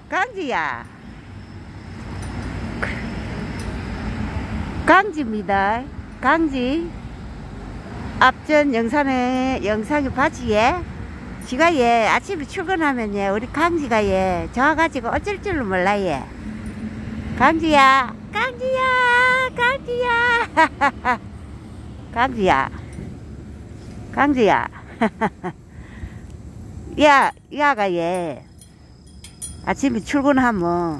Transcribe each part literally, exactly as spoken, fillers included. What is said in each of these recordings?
강지야. 강지입니다. 강지. 앞전 영상에, 영상에 봤지, 예? 지가 예, 아침에 출근하면 예, 우리 강지가 예, 저와가지고 어쩔 줄을 몰라, 예. 강지야, 강지야, 강지야. 강지야, 강지야. 야, 야가 예, 아침에 출근하면,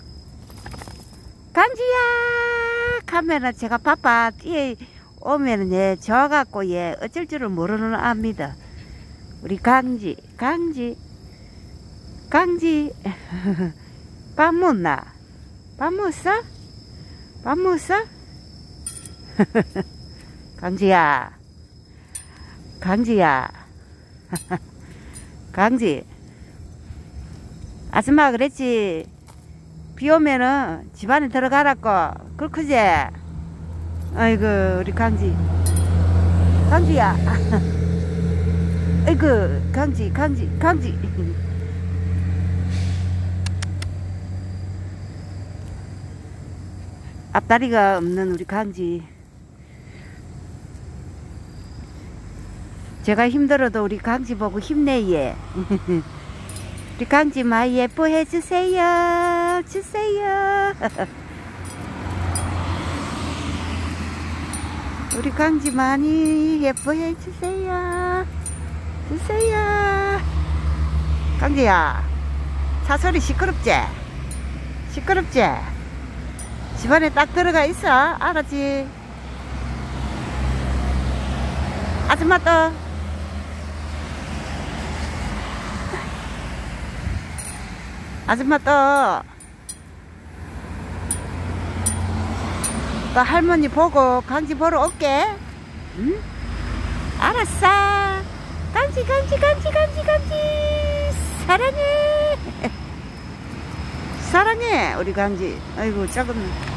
강지야! 하면은 제가 바빠 뛰어 오면은 예, 저갖고 예, 어쩔 줄을 모르는 압니다. 우리 강지, 강지, 강지. 밥 먹나? 밥 먹었어? 밥 먹었어? 강지야, 강지야. 강지. 아줌마가 그랬지. 비 오면은 집안에 들어가라고. 그렇지? 아이고, 우리 강지. 강지야. 아이고, 강지, 강지, 강지. 앞다리가 없는 우리 강지. 제가 힘들어도 우리 강지 보고 힘내, 예. 우리 강지 많이 예뻐해 주세요. 주세요. 우리 강지 많이 예뻐해 주세요. 주세요. 강지야, 차 소리 시끄럽지? 시끄럽지? 집안에 딱 들어가 있어. 알았지? 아줌마 또 아줌마 또, 또 할머니 보고 강지 보러 올게. 응? 알았어. 강지, 강지, 강지, 강지, 강지. 사랑해. 사랑해, 우리 강지. 아이고, 작은.